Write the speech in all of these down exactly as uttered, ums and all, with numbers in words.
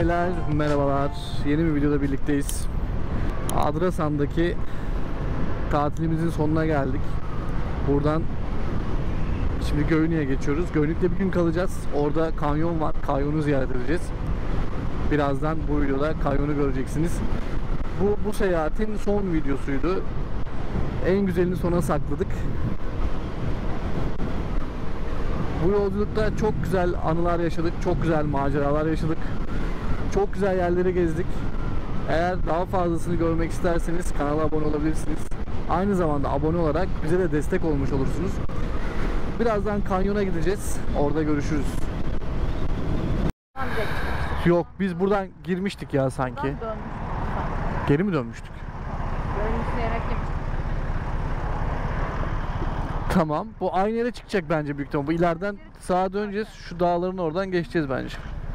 beyler, merhabalar. Yeni bir videoda birlikteyiz. Adrasan'daki tatilimizin sonuna geldik. Buradan şimdi Göynük'e geçiyoruz. Göynük'te bir gün kalacağız. Orada kanyon var. Kanyonu ziyaret edeceğiz. Birazdan bu videoda kanyonu göreceksiniz. Bu, bu seyahatin son videosuydu. En güzelini sona sakladık. Bu yolculukta çok güzel anılar yaşadık. Çok güzel maceralar yaşadık. Çok güzel yerleri gezdik. Eğer daha fazlasını görmek isterseniz kanala abone olabilirsiniz. Aynı zamanda abone olarak bize de destek olmuş olursunuz. Birazdan kanyona gideceğiz. Orada görüşürüz. Yok, biz buradan girmiştik ya sanki. Geri mi dönmüştük? Görüntüsü yemek yemiştik. Tamam. Bu aynı yere çıkacak bence büyük ihtimalle. Bu ileriden sağa döneceğiz. Şu dağların oradan geçeceğiz bence.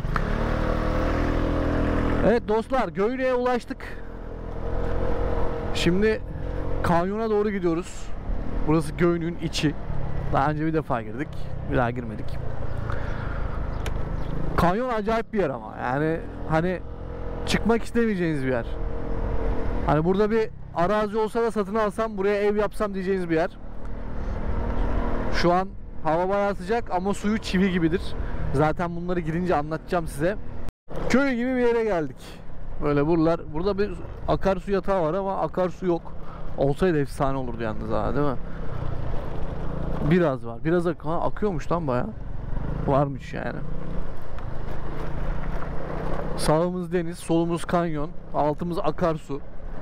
Evet dostlar, Göynük'e ulaştık. Şimdi kanyona doğru gidiyoruz. Burası Göynük'ün içi. Daha önce bir defa girdik. Bir daha girmedik. Kanyon acayip bir yer ama. Yani hani çıkmak istemeyeceğiniz bir yer. Hani burada bir arazi olsa da satın alsam, buraya ev yapsam diyeceğiniz bir yer. Şu an hava bayağı sıcak ama suyu çivi gibidir. Zaten bunları girince anlatacağım size. Köy gibi bir yere geldik. Böyle buralar, burada bir akarsu yatağı var ama akarsu yok. Olsaydı efsane olurdu yalnız ha, değil mi? Biraz var. Biraz ak ha, akıyormuş lan bayağı. Varmış yani. Sağımız deniz, solumuz kanyon, altımız akarsu.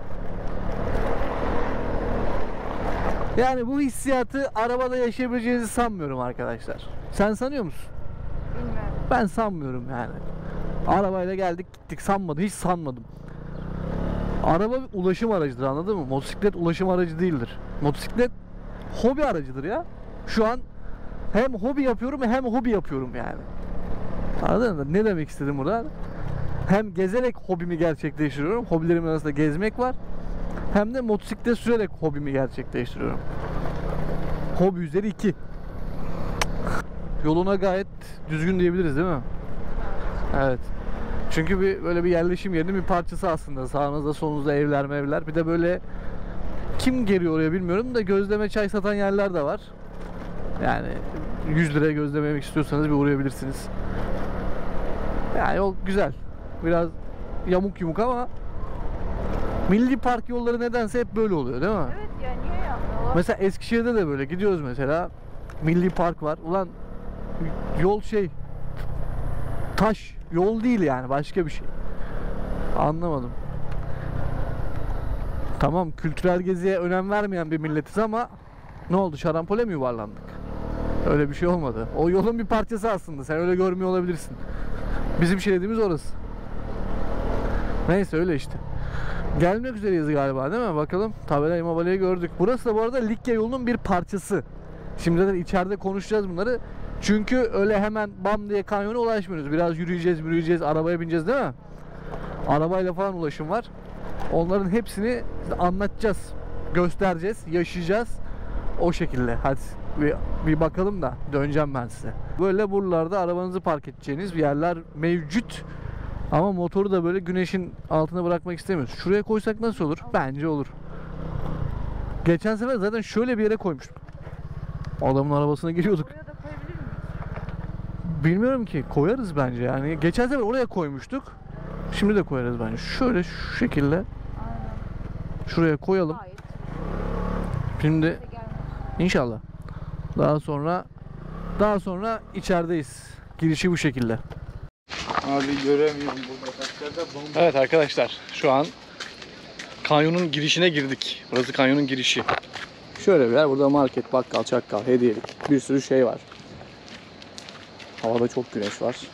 Yani bu hissiyatı arabada yaşayabileceğinizi sanmıyorum arkadaşlar. Sen sanıyor musun? Bilmiyorum. Ben sanmıyorum yani. Arabayla geldik gittik, sanmadım, hiç sanmadım. Araba bir ulaşım aracıdır, anladın mı? Motosiklet ulaşım aracı değildir. Motosiklet hobi aracıdır ya. Şu an hem hobi yapıyorum hem hobi yapıyorum yani. Anladın mı? Ne demek istedim burada? Hem gezerek hobimi gerçekleştiriyorum. Hobilerimin arasında gezmek var. Hem de motosiklet sürerek hobimi gerçekleştiriyorum. Hobi üzeri iki. Yoluna gayet düzgün diyebiliriz değil mi? Evet. Çünkü bir böyle bir yerleşim yerinin bir parçası aslında. Sağınızda solunuzda evler mevler. Bir de böyle kim geliyor oraya bilmiyorum da gözleme çay satan yerler de var. Yani yüz liraya gözleme yemek istiyorsanız bir uğrayabilirsiniz. Yani o güzel. Biraz yamuk yumuk ama milli park yolları nedense hep böyle oluyor değil mi? Evet ya, niye yapmıyorlar? Mesela Eskişehir'de de böyle gidiyoruz mesela. Milli park var. Ulan yol şey taş yol değil yani, başka bir şey. Anlamadım. Tamam, kültürel geziye önem vermeyen bir milletiz ama ne oldu, şarampole mi yuvarlandık? Öyle bir şey olmadı. O yolun bir parçası aslında. Sen öyle görmüyor olabilirsin. Bizim şey dediğimiz orası. Neyse öyle işte. Gelmek üzereyiz galiba değil mi? Bakalım. Tabelayı mabelayı gördük. Burası da bu arada Likya yolunun bir parçası. Şimdi de içeride konuşacağız bunları. Çünkü öyle hemen bam diye kanyona ulaşmıyoruz. Biraz yürüyeceğiz, yürüyeceğiz, arabaya bineceğiz değil mi? Arabayla falan ulaşım var. Onların hepsini anlatacağız. Göstereceğiz, yaşayacağız. O şekilde. Hadi bir, bir bakalım da döneceğim ben size. Böyle buralarda arabanızı park edeceğiniz yerler mevcut. Ama motoru da böyle güneşin altına bırakmak istemiyoruz. Şuraya koysak nasıl olur? Bence olur. Geçen sefer zaten şöyle bir yere koymuştuk. Adamın arabasına giriyorduk. Buraya da koyabilir miyiz? Bilmiyorum ki. Koyarız bence yani. Geçen sefer oraya koymuştuk. Şimdi de koyarız bence. Şöyle şu şekilde. Aynen. Şuraya koyalım. Gayet. Şimdi inşallah. Daha sonra daha sonra içerideyiz. Girişi bu şekilde. Abi göremiyorum burada taşlarda. Evet arkadaşlar, şu an kanyonun girişine girdik. Burası kanyonun girişi. Şöyle bir yer. Burada market, bakkal, çakkal, hediyelik bir sürü şey var. Havada çok güneş var.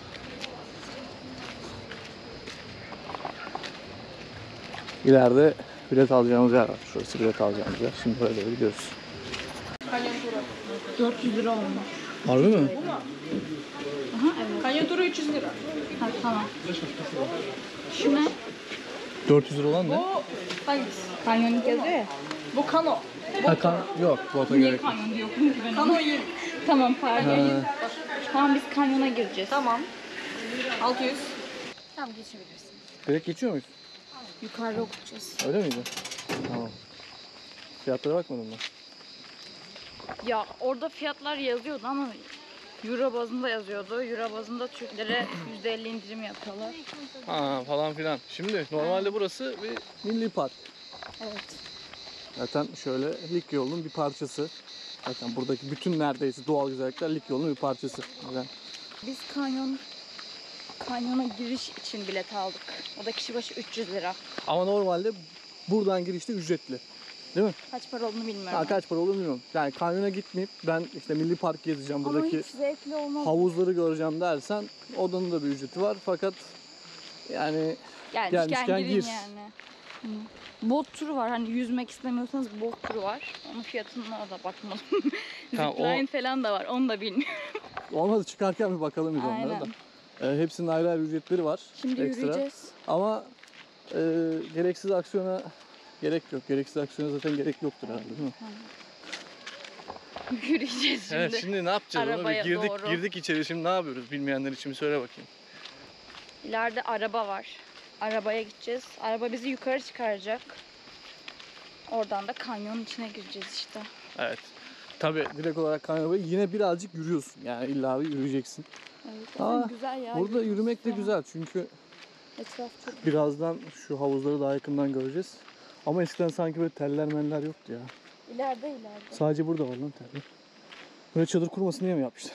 İleride bilet alacağımız yer var. Şurası bilet alacağımız yer. Şimdi buraya doğru gidiyoruz. Kanyon turu. dört yüz lira olmuş. Harbi mi? Aha, evet. Kanyon turu üç yüz lira. Ha, tamam. Şu ne? dört yüz lira olan ne? Bu hangisi? Kanyonik yazıyor ya. Bu kano. Ha, kan yok, bota Niye gerek yok. kanyon diyor ki benim? Kano yürü. Tamam pardon. Ha. Tamam biz kanyona gireceğiz. Tamam. altı yüz. Tamam geçebilirsin. Direkt geçiyor muyuz? Yukarıda okutacağız. Öyle miydi? Tamam. Fiyatlara bakmadın mı? Ya orada fiyatlar yazıyordu ama Euro bazında yazıyordu. Euro bazında Türklere yüzde elli indirim yapıyorlar. Ha falan filan. Şimdi normalde burası bir milli park. Evet. Zaten şöyle Likya yolunun bir parçası. Zaten buradaki bütün neredeyse doğal güzellikler Likya yolunun bir parçası. Yani Biz kanyon kanyona giriş için bilet aldık. O da kişi başı üç yüz lira. ama normalde buradan girişte ücretli. Değil mi? Kaç para olduğunu bilmiyorum. Ha, kaç para olur bilmiyorum. Yani kanyona gitmeyip ben işte milli park gezeceğim, Ama buradaki hiç zevkli olmaz. havuzları göreceğim dersen odanın da bir ücreti var. Fakat yani Gelmişken, gelmişken girin gir. yani. Hı. Bot turu var. Hani yüzmek istemiyorsanız bot turu var. Onun fiyatına da bakmadım. Tamam, Zipline o- falan da var. Onu da bilmiyorum. olmadı çıkarken bir bakalım biz onlara da. Aynen. Ee, hepsinin ayrı ayrı ücretleri var. Şimdi ekstra. yürüyeceğiz. Ama e, gereksiz aksiyona gerek yok. Gereksiz aksiyona zaten gerek yoktur herhalde değil mi? Yürüyeceğiz şimdi. Evet, şimdi ne yapacağız? Onu bir Arabaya girdik doğru. girdik içeri, şimdi ne yapıyoruz? Bilmeyenler için bir söyle bakayım. İleride araba var. Arabaya gideceğiz. Araba bizi yukarı çıkaracak. Oradan da kanyonun içine gireceğiz işte. Evet. Tabii direkt olarak kanyona yine birazcık yürüyorsun. Yani illa bir yürüyeceksin. Evet, Aa, güzel ya. Burada yürüyüş yürümek de falan. güzel çünkü Etraf çok birazdan şu havuzları daha yakından göreceğiz. Ama eskiden sanki böyle teller meller yoktu ya. İleride ileride. Sadece burada var lan teller. Böyle çadır kurmasın diye mi yapmışlar?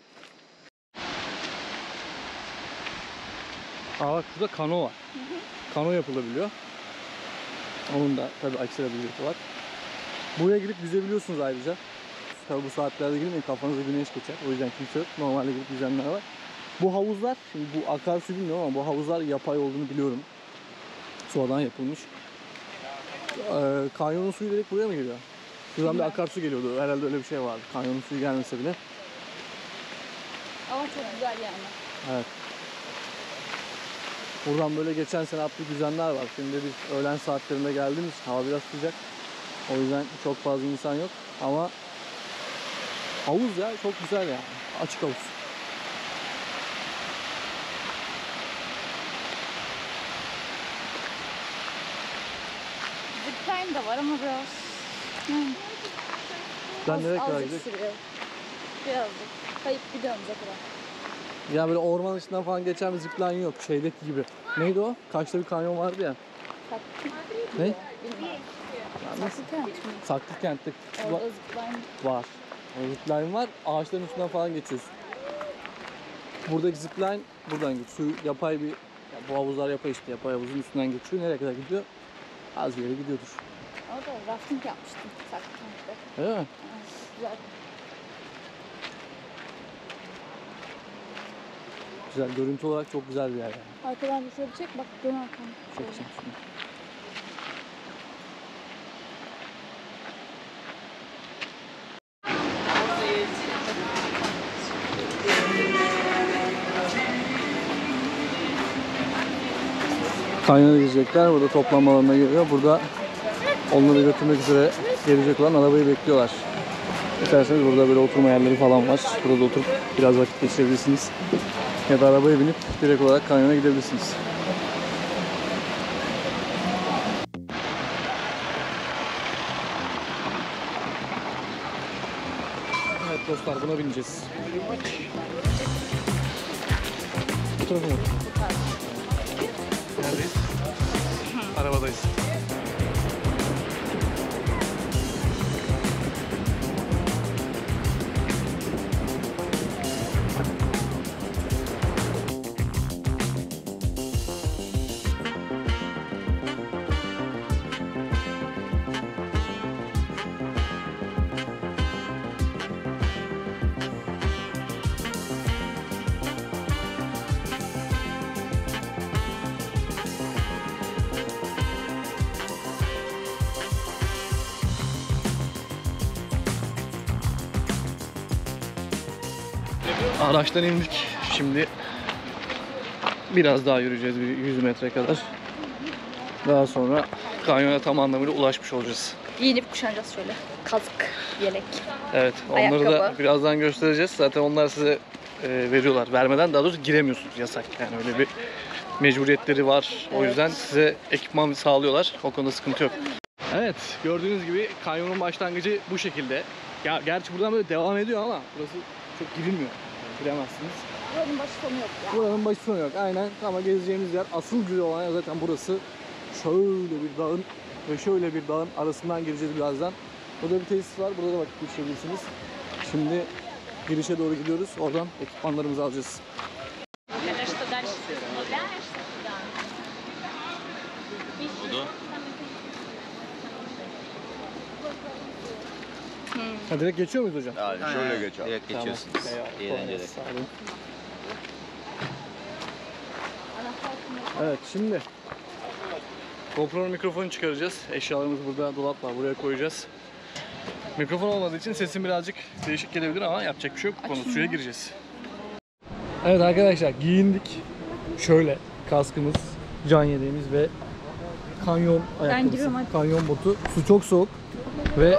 Aa bak şurada kano var. Hı hı. Kano yapılabiliyor. Onun da tabii ekstra bir ücreti var. Buraya girip yüzebiliyorsunuz ayrıca. Tabii bu saatlerde girmeyin, kafanıza güneş geçer. O yüzden kimse yok. Normalde girip yüzenler var. Bu havuzlar, şimdi bu akarsu bilmiyorum ama bu havuzlar yapay olduğunu biliyorum. Sonradan yapılmış. Ee, kanyonun suyu direkt buraya mı geliyor? Şuradan bir akarsu geliyordu. Herhalde öyle bir şey vardı. Kanyonun suyu gelmese bile. Ama çok güzel yani. Evet. Buradan böyle geçen sene atlı düzenler var. Şimdi biz öğlen saatlerinde geldiğimiz için hava biraz sıcak. O yüzden çok fazla insan yok. Ama havuz ya çok güzel yani. Açık havuz. Zipline de var ama biraz... Hmm. Ben Az- nereye kadar azıcık gidecek? sürüyor. Birazcık. Kayıp gidiyoruz o kadar. Ya böyle orman içinden falan geçen bir zipline yok. Şeydeki gibi. Neydi o? Kaçta bir kanyon vardı ya. Ne? Bilmiyorum. Ya nasıl? Saklı kent mi? Saklı kentte Orada zipline. var. O zipline var. Ağaçların üstünden falan geçiyorsun. Buradaki zipline buradan geçiyor. Su yapay bir, ya bu havuzlar yapay işte. Yapay havuzun üstünden geçiyor. Nereye kadar gidiyor? Az bir yere gidiyordur. Orada rafting yapmıştım saklı kentte. Öyle mi? Evet, çok güzel. Güzel. Görüntü olarak çok güzel bir yer yani. Arkadan bir şöyle çek bak dön arkanı. Çok Şöyle. güzel. Kanyona girecekler. Burada toplanma alanına geliyor. Burada onları götürmek üzere gelecek olan arabayı bekliyorlar. İsterseniz burada böyle oturma yerleri falan var. Burada oturup biraz vakit geçirebilirsiniz. Ya da arabaya binip direkt olarak kanyona gidebilirsiniz. Evet dostlar, buna bineceğiz. Bu tarafa mı? Neredeyiz? Arabadayız. Araçtan indik. Şimdi biraz daha yürüyeceğiz, bir yüz metre kadar. Daha sonra kanyona tam anlamıyla ulaşmış olacağız. Giyinip kuşanacağız şöyle. Kask, yelek. Evet, onları da Ayakkabı. birazdan göstereceğiz. Zaten onlar size e, veriyorlar. Vermeden daha doğrusu giremiyorsunuz. Yasak yani, öyle bir mecburiyetleri var. O yüzden size ekipman sağlıyorlar. O konuda sıkıntı yok. Evet, gördüğünüz gibi kanyonun başlangıcı bu şekilde. Ya gerçi buradan böyle devam ediyor ama burası çok girilmiyor. Giremezsiniz. Buranın başı sonu yok ya. Buranın başı sonu yok aynen, ama gezeceğimiz yer, asıl güzel olan yer zaten burası. Şöyle bir dağın ve şöyle bir dağın arasından gireceğiz birazdan. Burada bir tesis var, burada da vakit geçirebilirsiniz. Şimdi girişe doğru gidiyoruz, oradan ekipmanlarımızı alacağız. Ha, direkt geçiyor muyuz hocam? Yani şöyle geç abi. Direkt geçiyorsunuz. Tamam. İyi Eyvallah, eğlenceler. sağ olun. Evet, şimdi GoPro'nun mikrofonu çıkaracağız. Eşyalarımız burada, dolap var, buraya koyacağız. Mikrofon olmadığı için sesim birazcık değişik gelebilir ama yapacak bir şey yok. Konu suya gireceğiz. Evet arkadaşlar, giyindik. Şöyle kaskımız, can yeleğimiz ve kanyon ayakkabısı, giriyorum hadi. kanyon botu. Su çok soğuk ve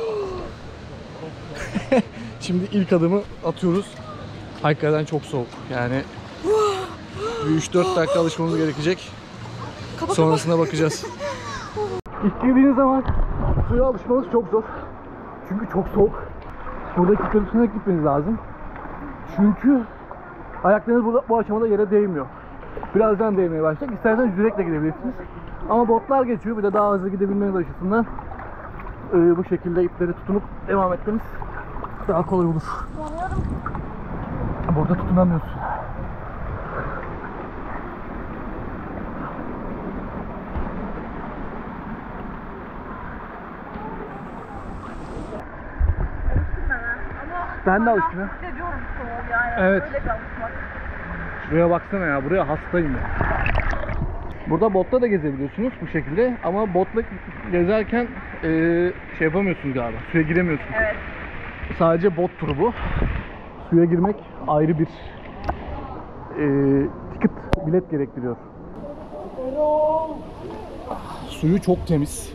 şimdi ilk adımı atıyoruz. Hakikaten çok soğuk. Yani üç dört dakika alışmamız gerekecek. Sonrasına bakacağız. İlk girdiğiniz zaman suya alışmanız çok zor. Çünkü çok soğuk. Buradaki kırıksına gitmeniz lazım. Çünkü ayaklarınız burada, bu aşamada yere değmiyor. Birazdan değmeye başlayacak. İsterseniz yürekle gidebilirsiniz. Ama botlar geçiyor. Bir de daha hızlı gidebilmeniz açısından e, bu şekilde ipleri tutunup devam etmeniz daha kolay olur. Burada tutunamıyorsun. Ben de alıştım ya. Evet. Şuraya baksana ya, buraya hastayım ya. Burada botla da gezebiliyorsunuz bu şekilde, ama botla gezerken e, şey yapamıyorsunuz galiba, suya giremiyorsunuz. Evet. Sadece bot turu bu. Suya girmek ayrı bir e, ticket, bilet gerektiriyor. Suyu çok temiz.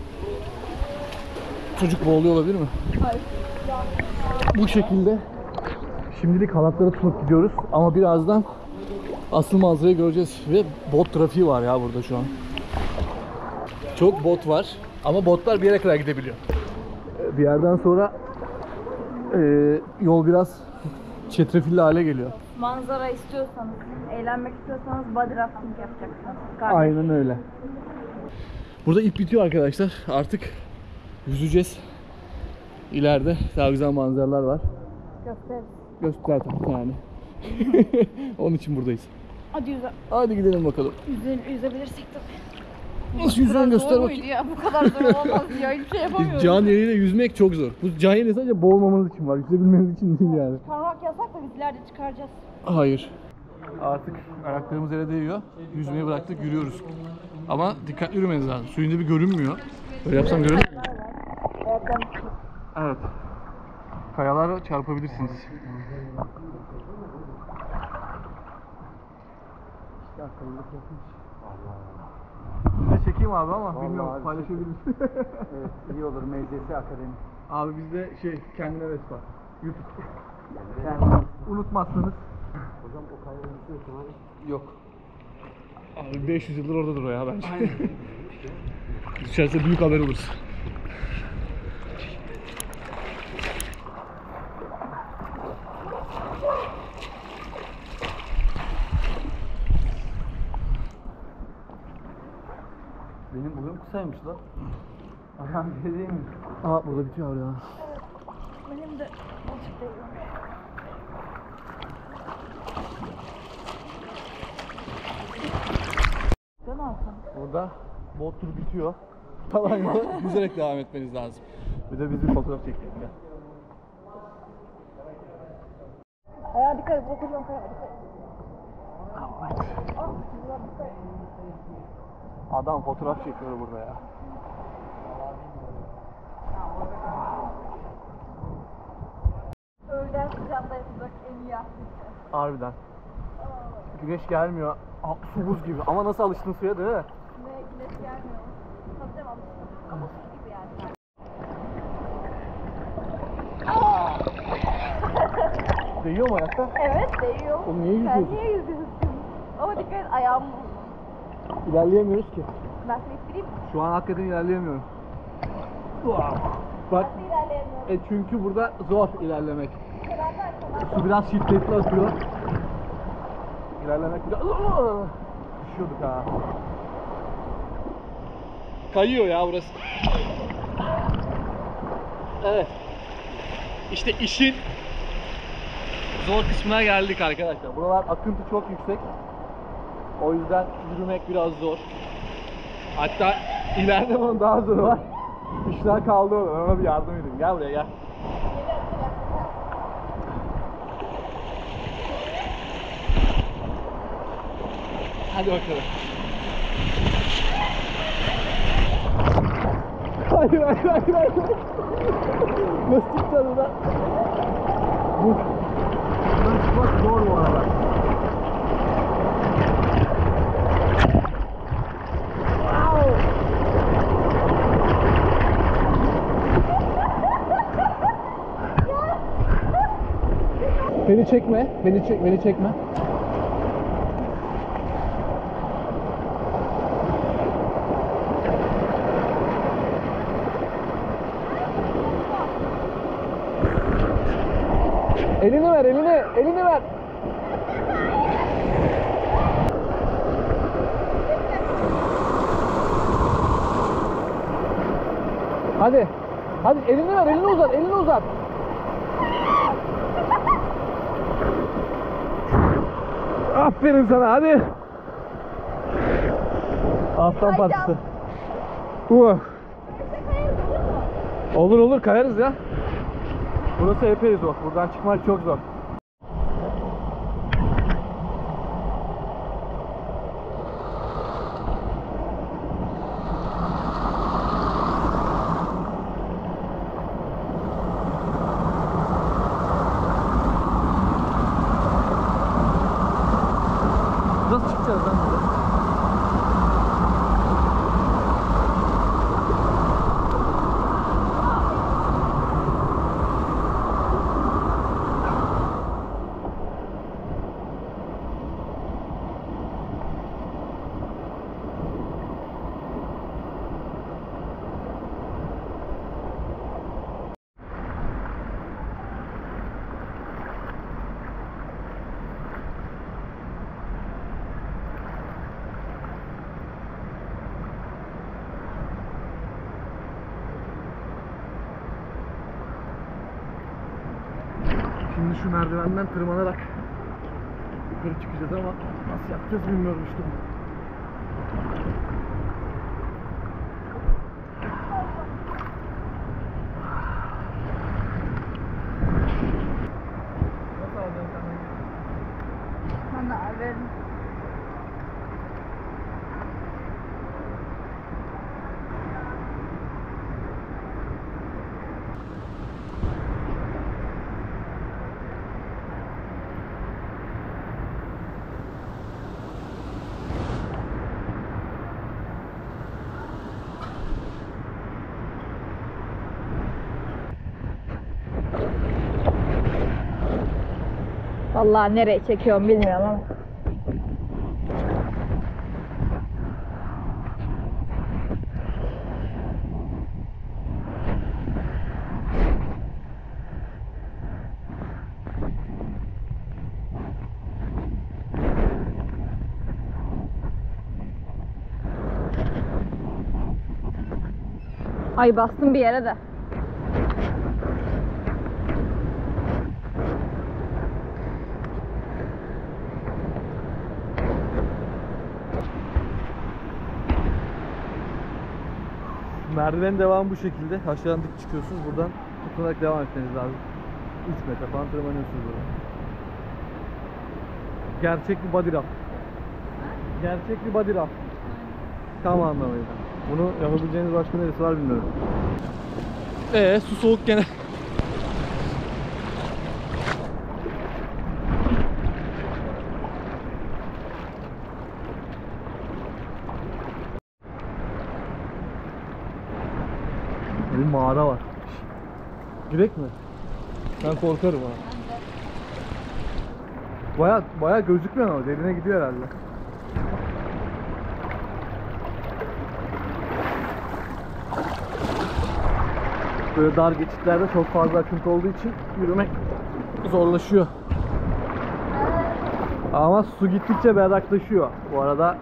Çocuk boğuluyor olabilir mi? Hayır. Bu şekilde şimdilik halatlara tutup gidiyoruz ama birazdan asıl manzarayı göreceğiz ve bot trafiği var ya burada şu an. Çok bot var ama botlar bir yere kadar gidebiliyor. Bir yerden sonra e, yol biraz çetrefilli hale geliyor. Manzara istiyorsanız, eğlenmek istiyorsanız body rafting yapacaksınız. Kardeş. Aynen öyle. Burada ip bitiyor arkadaşlar. Artık yüzeceğiz. İleride daha güzel manzaralar var. Göster. Göster tabii yani. Onun için buradayız. Hadi yüze. Hadi gidelim bakalım. Yüze, yüzebilirsek tabii. Nasıl yüzüyorsun göster Zor bakayım. muydu ya? Bu kadar zor olamaz ya. Hiçbir şey yapamıyoruz. Can yeriyle yüzmek çok zor. Bu can yeri sadece boğulmamanız için var. Yüzebilmeniz için değil yani. Parmak yasak da biz ileride çıkaracağız. Hayır. Artık ayaklarımız yere değiyor. Yüzmeyi bıraktık, yürüyoruz. Ama dikkatli yürümeniz lazım. Suyun dibi görünmüyor. Böyle yapsam görünür mü? Evet. Kayalara çarpabilirsiniz. Size çekeyim abi ama Vallahi bilmiyorum abi, paylaşabilir misin? Evet, iyi olur. M C S Akademi. Abi bizde şey kendine res var. YouTube. Yani Unutmazsanız. hocam o kayayı unutuyorsun hani. Yok. Abi beş yüz yıldır oradadır o ya bence. Düşerse büyük haber oluruz. Benim boyum kısaymış lan. Ayağım bir değil mi? Aa burada bitiyor ya. Benim de azıcık değiyormuş. Sen alsana. Burada bot turu bitiyor. Kalan yolu yüzerek devam etmeniz lazım. Bir de biz bir fotoğraf çekelim ya. Ayağa dikkat et. Bakacağım kaya dikkat et. Adam fotoğraf çekiyor burada ya. Öğlen sıcağında yapacak en iyi aktivite. Harbiden. Güneş gelmiyor. Aa, su buz gibi. Ama nasıl alıştın suya değil mi? Ne güneş gelmiyor. Tabii canım alıştım. Ama su gibi yani. Değiyor mu ayakta? Evet değiyor. Oğlum niye Sen yüzüyorsun? niye yüzüyorsun? Ama dikkat et ayağım İlerleyemiyoruz ki. Ben seni ittireyim mi? Şu an hakikaten ilerleyemiyorum. Bak. Nasıl ilerleyemiyorum? E çünkü burada zor ilerlemek. Beraber kolay. Su biraz şiddetli akıyor. İlerlemek biraz... Düşüyorduk ha. Kayıyor ya burası. Evet. İşte işin zor kısmına geldik arkadaşlar. Buralar akıntı çok yüksek. O yüzden yürümek biraz zor. Hatta ileride bunun daha zoru var. İşler kaldı orada. Ona bir yardım edin. Gel buraya gel. Hadi bakalım. Hayır hayır hayır hayır. Nasıl çıkacağız buradan? Bu. Buradan çıkmak zor bu arada. Beni çekme, beni çek, beni çekme. Elini ver, elini, elini ver. Hadi, hadi elini ver, elini uzat, elini uzat. Aferin sana, hadi. Aslan parçası. Uh. Olur olur, kayarız ya. Burası epey zor. Buradan çıkmak çok zor. Nasıl çıkacağız lan burada? Şimdi şu merdivenden tırmanarak yukarı çıkacağız ama nasıl yapacağız bilmiyorum işte. Nasıl alacaksın sen? Bana verin. Vallahi nereye çekiyorum bilmiyorum ama. Ay bastım bir yere de. Merdivenin devamı bu şekilde. Aşağıdan dik çıkıyorsunuz. Buradan tutunarak devam etmeniz lazım. üç metre falan tırmanıyorsunuz buradan. Gerçek bir body raft. Gerçek bir body raft. Tam anlamıyla. Bunu yapabileceğiniz başka neresi var bilmiyorum. Eee su soğuk gene. Bir mağara var. Girek mi? Ben korkarım ha. Baya baya gözükmüyor ama derine gidiyor herhalde. Böyle dar geçitlerde çok fazla akıntı olduğu için yürümek zorlaşıyor. Ama su gittikçe berraklaşıyor. Bu arada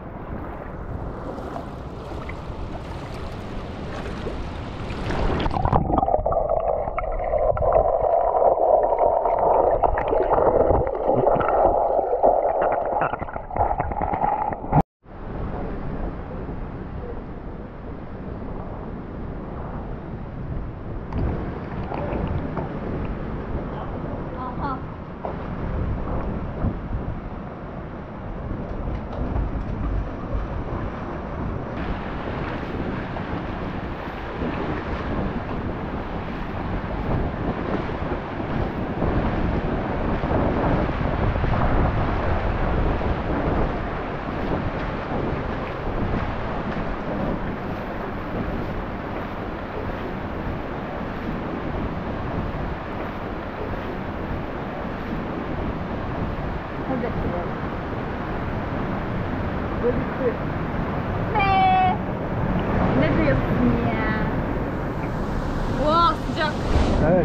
Ne? Ne diyorsun ya? Wow, sıcak. evet.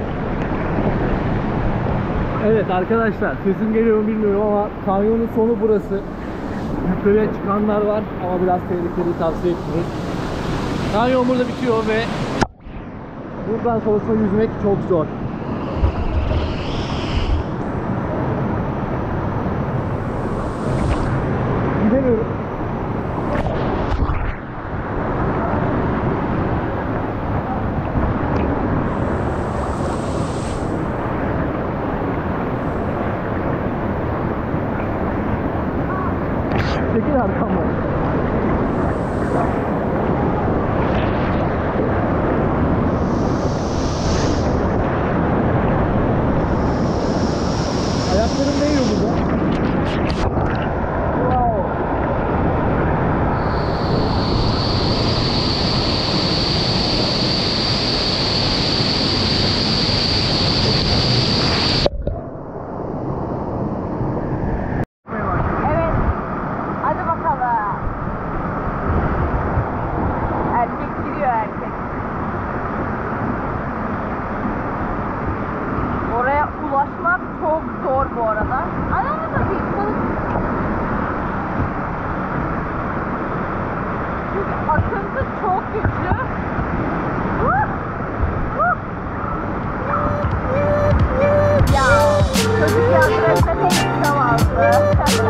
Evet arkadaşlar, sesim geliyor mu bilmiyorum ama kanyonun sonu burası. Yukarıya çıkanlar var ama biraz tehlikeli, tavsiye etmiyoruz. Kanyon burada bitiyor ve buradan sonrasında yüzmek çok zor. Gidemiyorum. Çekil arkamdan. Ayaklarım değiyor burada. Wow. Evet. Hadi bakalım. Erkek giriyor erkek. Oraya ulaşmak çok zor bu arada. Anladın mı? Çünkü akıntı çok güçlü. Huh! Huh! Ya çocuk yardım etme tek zamanlı.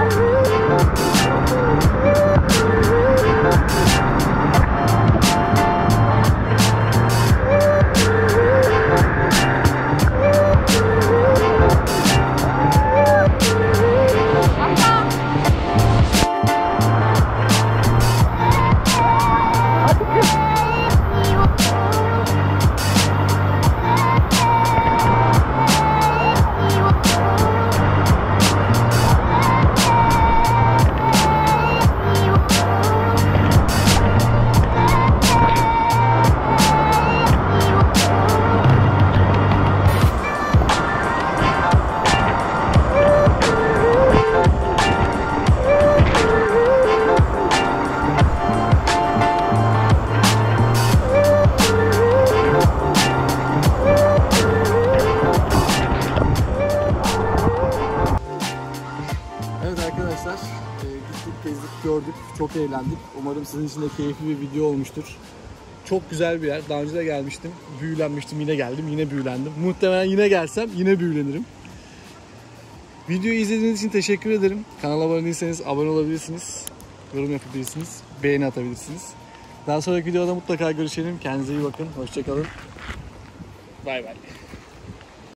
Evet arkadaşlar, e, gittik, gezdik, gördük, çok eğlendik. Umarım sizin için de keyifli bir video olmuştur. Çok güzel bir yer. Daha önce de gelmiştim, büyülenmiştim, yine geldim, yine büyülendim. Muhtemelen yine gelsem yine büyülenirim. Videoyu izlediğiniz için teşekkür ederim. Kanala abone değilseniz abone olabilirsiniz, yorum yapabilirsiniz, beğeni atabilirsiniz. Daha sonraki videoda mutlaka görüşelim. Kendinize iyi bakın, hoşça kalın. Bay bay.